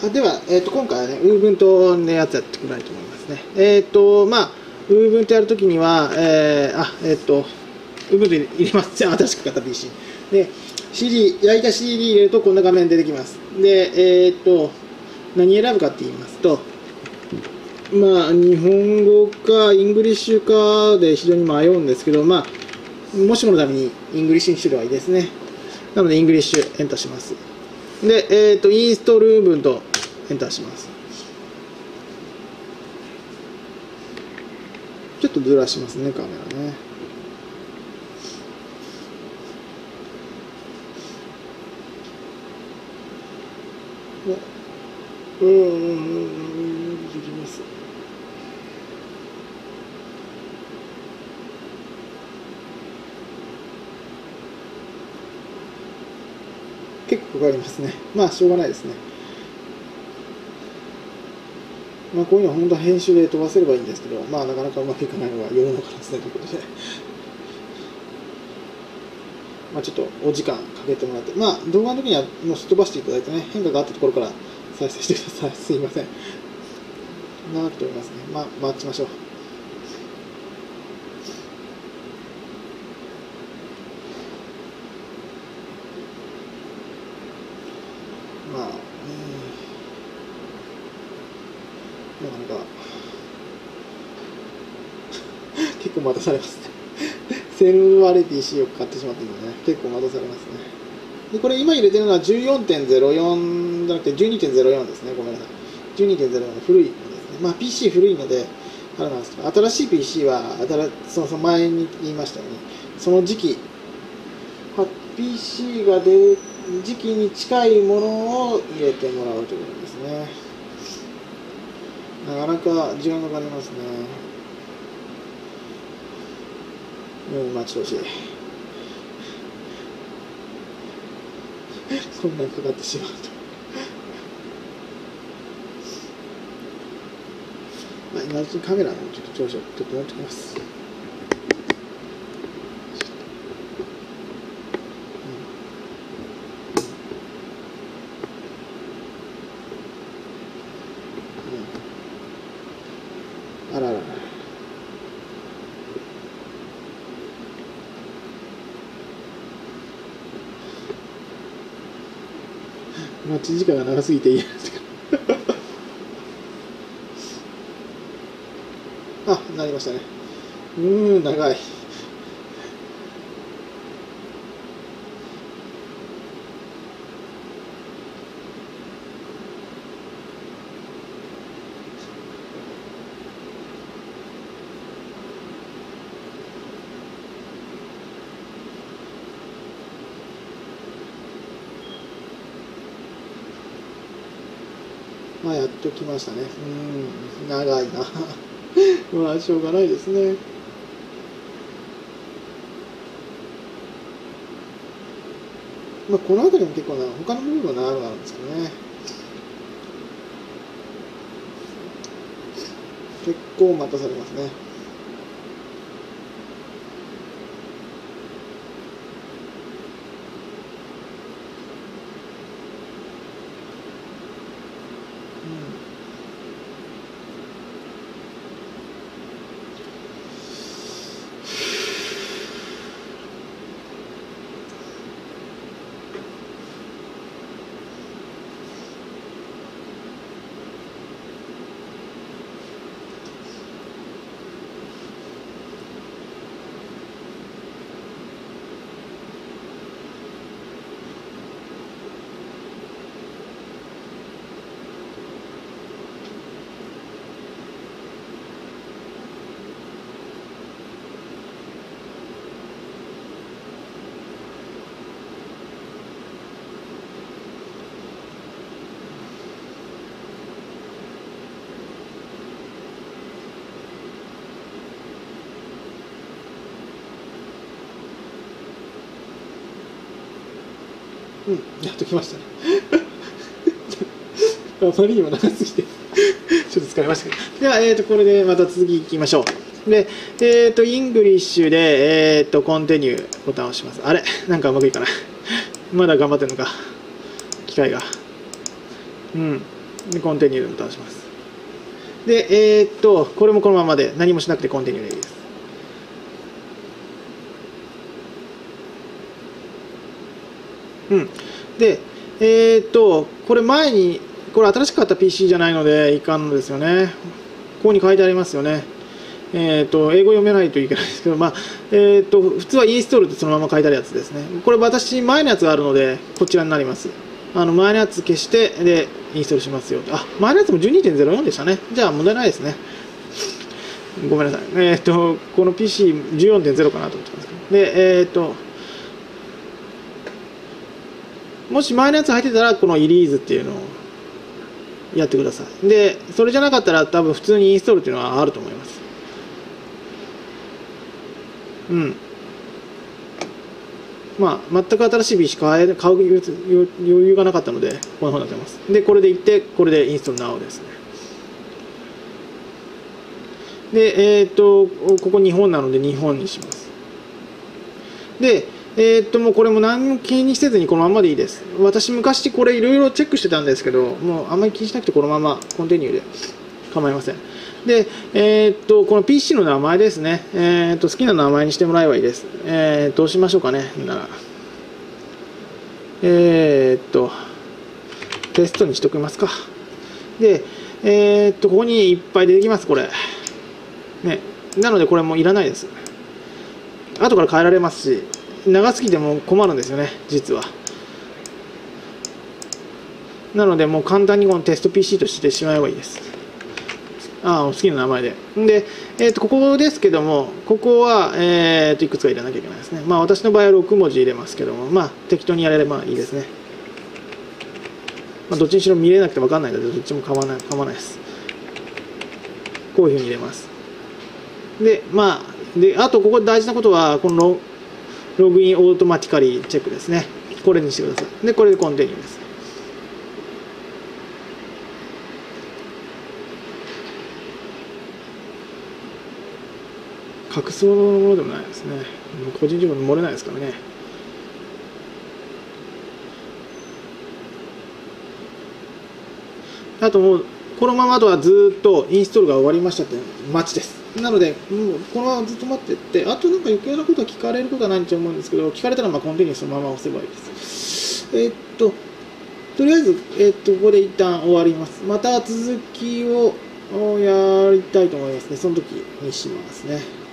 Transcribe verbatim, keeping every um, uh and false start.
あでは、えー、と今回はね、ウーブントのやつやってくらいと思いますね。えっ、ー、と、まあ、ウーブントやるときには、えー、あ、えっ、ー、と、ウーブント入れます。新しく買った ピーシー。で、シーディー、焼いた シーディー 入れるとこんな画面出てきます。で、えっ、ー、と、何選ぶかって言いますと、まあ、日本語か、イングリッシュかで非常に迷うんですけど、まあ、もしものためにイングリッシュにすればいいですね。なので、イングリッシュエンターします。で、えっ、ー、と、インストールウーブントエンターします。ちょっとずらしますね、カメラね。うーん、できます。結構かかりますね。まあ、しょうがないですね。まあ、こういうのは本当は編集で飛ばせればいいんですけど、まあ、なかなかうまくいかないのが世の中ですねということで、まあ、ちょっとお時間かけてもらって、まあ、動画の時にはもうすっ飛ばしていただいてね、変化があったところから再生してください。すいません。長く飛びますね。まあ、待ちましょう。まあ、なかなか結構待たされますね。性能悪い ピーシー を買ってしまっているので、ね、結構待たされますね。で、これ今入れてるのは じゅうよんてんゼロよん じゃなくて じゅうにてんゼロよん ですね。ごめんなさい。じゅうにてんゼロよん の古いのですね。まあ ピーシー 古いので、あれなんですけど、新しい ピーシー は、その前に言いましたように、その時期、ピーシー が出る時期に近いものを入れてもらうということですね。なかなか時間がかかりますね。うん、待ち遠しい。こんなにかかってしまうと。まあ、今のうちにカメラのちょっと調子を整っておきます。あららら。待ち時間が長すぎていいですけど。あ、なりましたね。うーん、長い。まあやっておきましたね。うん、長いな。まあしょうがないですね。まあこの辺りも結構な、他の部分は長くなるんですけどね。結構待たされますね。うん、やっときましたね。あまりにも長すぎて、ちょっと疲れましたけど。では、えーと、これでまた続きいきましょう。で、えーと、イングリッシュで、えーと、コンティニューボタンを押します。あれなんかうまくいかない。まだ頑張ってんのか。機械が。うん。 でコンティニューでボタンを押します。で、えー、っと、これもこのままで何もしなくてコンティニューでいいです。うん。で、えー、っと、これ前に、これ新しく買った ピーシー じゃないのでいかんのですよね。ここに書いてありますよね。えー、っと、英語読めないといけないですけど、まあ、えー、っと、普通はインストールってそのまま書いてあるやつですね。これ私、前のやつがあるので、こちらになります。あの、前のやつ消して、で、インストールしますよ。あ、前のやつも じゅうにてんゼロよん でしたね。じゃあ問題ないですね。ごめんなさい。えー、っと、この ピーシーじゅうよんてんゼロ かなと思ってますけど。で、えー、っと、もし前のやつ入ってたら、このイリーズっていうのをやってください。で、それじゃなかったら、多分普通にインストールっていうのはあると思います。うん。まあ、全く新しい ピーシー 買え買う余裕がなかったので、こんなふうになってます。で、これでいって、これでインストール ナウ ですね。で、えー、っと、ここ日本なので日本にします。で、えー、っと、もうこれも何も気にせずにこのままでいいです。私昔これいろいろチェックしてたんですけど、もうあんまり気にしなくてこのままコンティニューで構いません。で、えー、っと、この ピーシー の名前ですね。えー、っと、好きな名前にしてもらえばいいです。えー、どうしましょうかね。なら。えー、っと、テストにしておきますか。で、えー、っと、ここにいっぱい出てきます、これ。ね。なのでこれもいらないです。後から変えられますし、長すぎても困るんですよね、実は。なので、もう簡単にこのテスト ピーシー としてしまえばいいです。ああ、好きな名前で。で、えっと、ここですけども、ここは、えっと、いくつか入れなきゃいけないですね。まあ、私の場合はろくもじ入れますけども、まあ、適当にやれればいいですね。まあ、どっちにしろ見れなくて分かんないので、どっちも構わない、構わないです。こういうふうに入れます。で、まあ、で、あと、ここ大事なことは、このロ、ログインオートマティカリーチェックですね。これにしてください。で、これでコンティニューです。隠すものでもないですね。個人情報漏れないですからね。あともう、このままとはずっとインストールが終わりましたって待ちです。なので、もうこのままずっと待ってって、あとなんか余計なことは聞かれることはないと思うんですけど、聞かれたらまあコンティニューそのまま押せばいいです。えー、っと、とりあえず、えー、っと、ここで一旦終わります。また続きをやりたいと思いますね。その時にしますね。